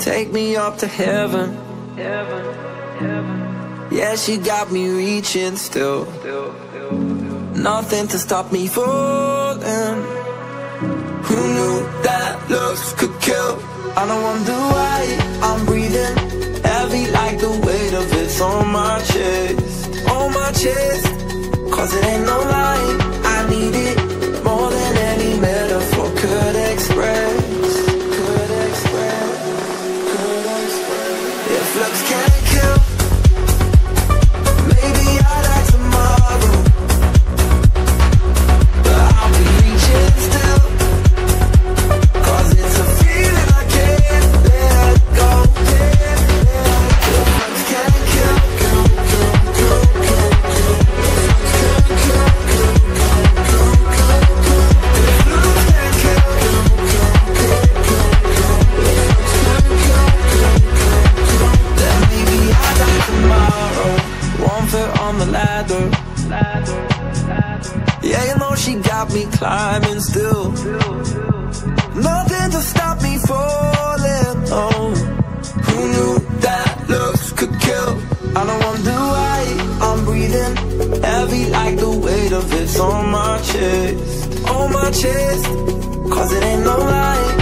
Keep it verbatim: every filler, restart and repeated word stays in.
take me up to heaven. Heaven, heaven. Yeah, she got me reaching still. Nothing to stop me falling. Who knew that looks could kill? I don't wonder why I'm breathing heavy like the weight of it's on my chest. On my chest. Cause it ain't no lie, I need it more than any metaphor could express. Could express, could express. If looks can't kill, maybe I'll die tomorrow, but I'll be reaching still. Cause it's a feeling I can't let go. If looks can't kill, kill, kill, kill, kill, kill. On the ladder, ladder, ladder. Yeah, you know she got me climbing still. Nothing to stop me falling. Oh, who knew that looks could kill? I don't wonder why I'm breathing heavy like the weight of it's on my chest. On my chest. Cause it ain't no lie,